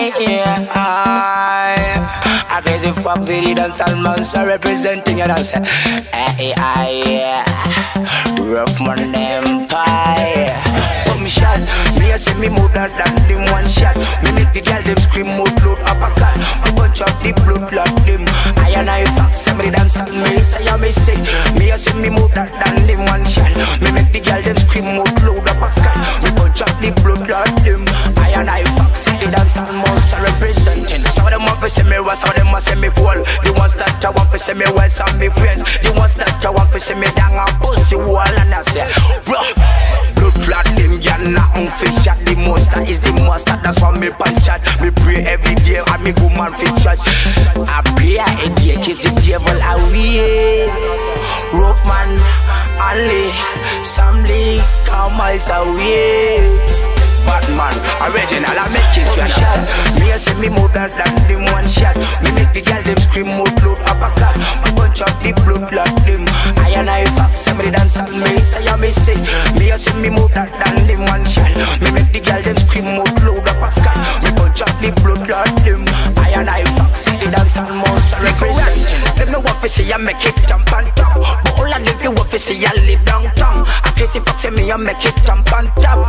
I crazy fuck city dance monster representing you dance. Rough man empire. Come shot, me a say me more than them one shot. Me make the girl them scream more load up a cut. A bunch of the blood clot them. I and I fuck somebody dance on me. Say I me say, me a say me more than them one shot. Me make the girl them scream more load up a cut. Me bunch of the blood clot them. I and I fuck city dance almost representing. Some of them want to say me was, some of them want to say me fall. The ones that I want to say me well, some me friends. The ones that I want to say me down a pussy wall and I say, bro, blood clot them, y'all not on fish shot. The monster is the monster, that's why me punch at. Me pray every day and me go man fit church. I pray a day, keep the devil away. Rough man, only, some league, come miles away. Batman, original, I make it swear shot. Me a say me more than them one shot. Me make the girl them scream more load up a cut. A bunch of the blood clot them. I and I fuck somebody dance on me. Say I me say, me a say me more than them one shot. Me make the girl them scream more load up a cut. Me bunch of the blood clot them. I and I fuck city dance almost representing. Them no want to say I make it jump and top, but all of them feel want to say I live downtown. I crazy fuck say me I make it jump and top.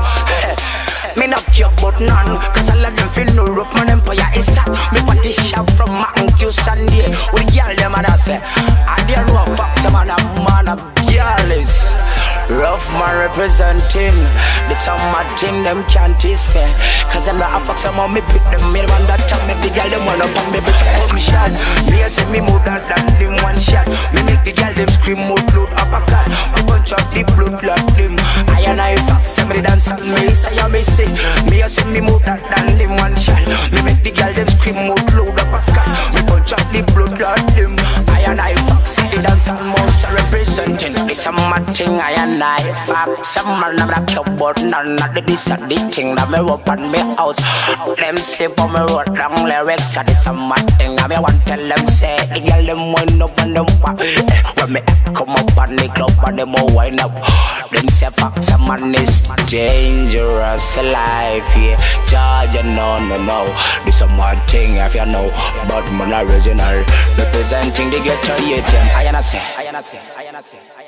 Me not care about none, cause all of them feel no rough man empire is sad. Me party shop from Mountain to Sunday. With girl them and I say, I dare no fuck some man of girl is rough man representing. The summer thing them can't taste fair, cause them not a fuck some man me pick them. Me run that time, make the girl them wanna pump me bitch ass me shot. Me a say me more than them one shot. Me make the girl them scream more load up a cut. A bunch of the blood clot them. I and I fuck somebody dance on me. Say I me say, me a say me more than them one shot. Me make the girl them scream more load up a cut. Me bunch of the blood clot them. I and I fuck city dance almost representing. It's a mad thing I and I fuck. Some man have a cute but none of the this and the thing that me up on me house. Them sleep on me road long lyrics. So this a mad thing I me want tell them say. The girl them wind up on them back. When me come up on the club and them all wind up. Them say fuck some man is dangerous for life, yeah. Georgia, no. This a mad thing if you know. But man original representing the ghetto, yeah. I say.